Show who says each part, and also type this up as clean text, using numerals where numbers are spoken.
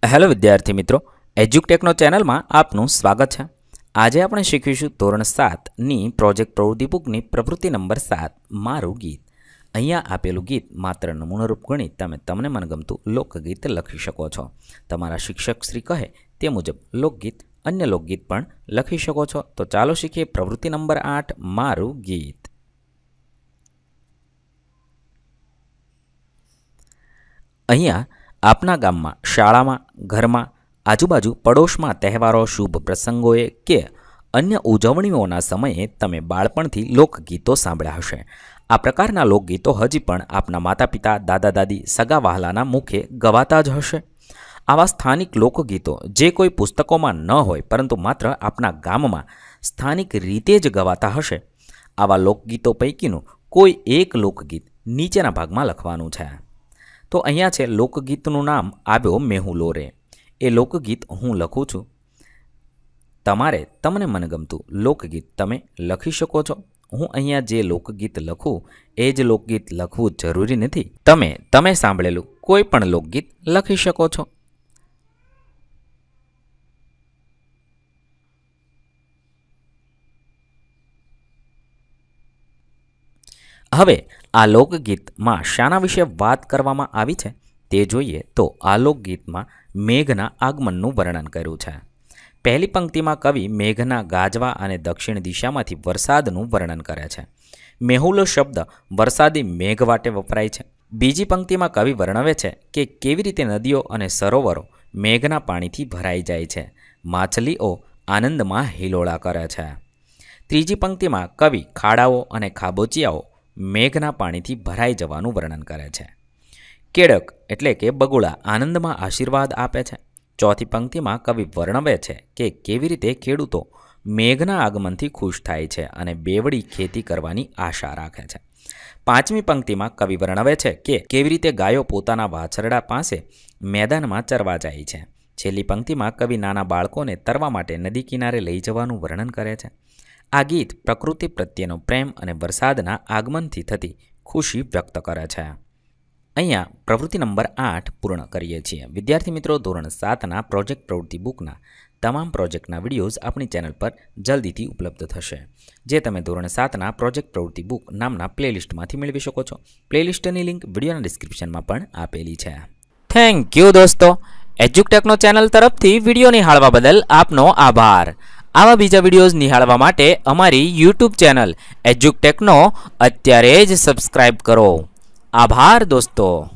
Speaker 1: Hello विद्यार्थी मित्रों, एज्युकटेकनो channel में आपનું स्वागत है। आज આપણે શીખીશું ધોરણ 7 ની પ્રોજેક્ટ પ્રવૃત્તિ બુકની પ્રવૃત્તિ નંબર 7 મારું ગીત। અહીંયા આપેલું ગીત માત્ર નમૂનારૂપ ગણી તમે તમને મનગમતું લોકગીત લખી શકો છો। તમારા શિક્ષક શ્રી કહે તે મુજબ લોકગીત અન્ય લોકગીત પણ લખી શકો છો। તો ચાલો શીખીએ પ્રવૃત્તિ નંબર 8 મારું ગીત। અહીંયા આપના ગાमમાં શાળामां घरमां आजूबाजू पड़ोश में तहेवारो शुभ प्रसंगोए के अन्य उजवणीओना समये तमे बाळपणथी लोकगीतो सांभळ्या हशे। आ प्रकारना लोकगीतो हजी पण आपना माता पिता दादा दादी सगा वहालाना मुखे गवाता ज हशे। आवा स्थानिक लोकगीतो जे कोई पुस्तकोमां न होय परंतु मात्र आपना गाममां स्थानिक रीते ज गवाता हशे, आवा लोकगीतो पैकीनुं कोई एक लोकगीत नीचेना भागमां लखवानुं छे। तो अहींया छे लोकगीतनुं नाम आव्यो मेहुलो रे। ए लोकगीत हूँ लखूँ छूँ, तमारे तमने मनगमतुं लोकगीत तमे लखी शको छो। हूँ अहींया जे लोकगीत लखूँ ए ज लोकगीत लखवुं जरूरी नथी। तमे सांभळेलुं कोई पण लोकगीत लखी शको छो। हवे आ लोकगीत में शाना विषे बात करवामां आवी छे ते जोईए। तो आ लोकगीत में मेघना आगमननुं वर्णन कर्युं छे। पहली पंक्ति में कवि मेघना गाजवा अने दक्षिण दिशामांथी वरसादनुं वर्णन करे छे। मेहुलो शब्द वरसादी मेघवाटे वपराय छे। बीजी पंक्ति में कवि वर्णवे छे कि केवी रीते नदीओ अने सरोवरो मेघना पाणीथी भराई जाय छे, माछलीओ आनंदमां हिलोळा करे छे। त्रीजी पंक्ति में कवि खाड़ाओ अने खाबोचियाओ मेघना पाणीथी भराई जवानुं वर्णन करे छे। केळक एटले के बगुड़ा आनंद में आशीर्वाद आपे छे। चौथी पंक्ति में कवि वर्णवे छे कि केवी रीते खेडूतो मेघना आगमनथी खुश थाय छे अने बेवड़ी खेती करवानी आशा राखे छे। पांचमी पंक्ति में कवि वर्णवे छे कि केवी रीते गायो पोताना वाछरडा पासे मैदान में चरवा जाय छे। छेल्ली पंक्ति में कवि नाना बाळकोने तरवा माटे नदी किनारे लई जवानुं वर्णन करे छे। आ गीत प्रकृति प्रत्येनो प्रेम अने वरसादना आगमनथी थती खुशी व्यक्त करे छे। अहींया प्रवृत्ति नंबर 8 पूर्ण करीए छीए। विद्यार्थी मित्रों, धोरण 7 ना प्रोजेक्ट प्रवृत्ति बुकना तमाम प्रोजेक्टना विडियोज अपनी चेनल पर जल्दीथी उपलब्ध थशे, जे तमे धोरण 7 ना प्रोजेक्ट प्रवृत्ति बुक नामना प्लेलिस्टमांथी मेळवी शको छो। प्लेलिस्टनी लिंक विडियोना डिस्क्रिप्शनमां पण आपेली छे। थैंक यू दोस्तों। एज्युकटेकनो चेनल तरफथी विडियो निहाळवा बदल आपनो आभार। आवा बीजा विडियोज निहाळवा माटे अमारी यूट्यूब चेनल एज्युकटेकनो अत्यारे ज सब्सक्राइब करो। आभार दोस्तों।